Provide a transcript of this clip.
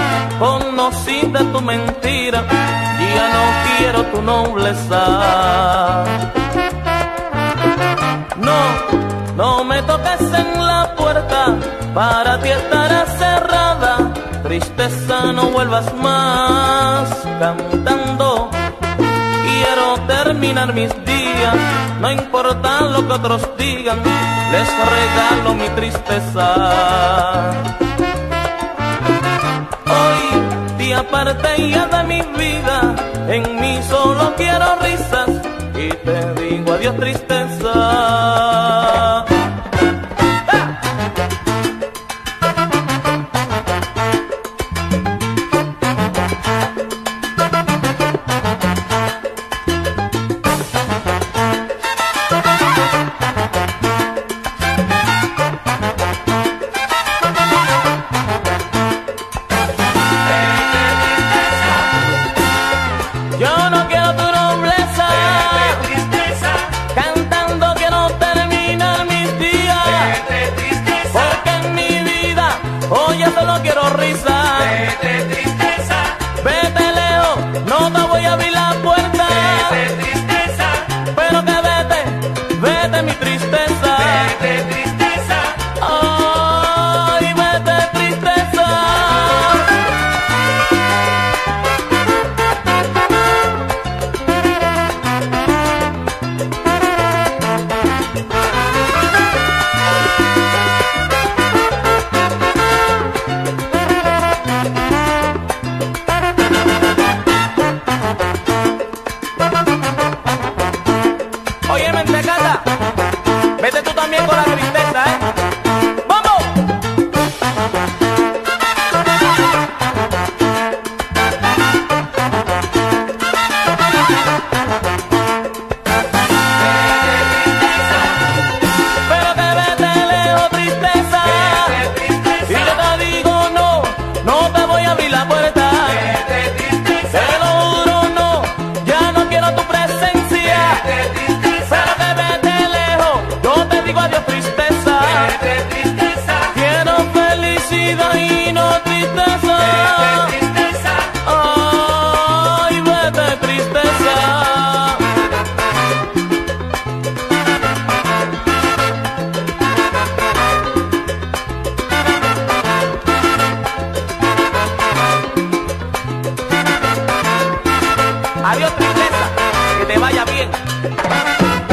conociste tu mentira, ya no quiero tu nobleza. No me toques en la puerta, para ti estará cerrada. Tristeza, no vuelvas más cantando. Quiero terminar mis días, no importa lo que otros digan, les regalo mi tristeza. Hoy, te aparté ya de mi vida, en mí solo quiero risas, y te digo adiós tristeza. Yo no quiero tu nobleza, cantando quiero terminar mis días, porque en mi vida hoy ya solo quiero risa. Vete lejos, no te voy a abrir la puerta, pero que vete mi tristeza. Ay, vete tristeza. Oye, mentecata, vete tú también con la tristeza, ¿eh? ¡Vamos! Pero que vete lejos, tristeza, y yo te digo no te voy a abrir la puerta. Te lo juro, ya no quiero tu presencia. Adiós tristeza, quiero felicidad y no tristeza. Ay, vete tristeza. Adiós tristeza, que te vaya bien.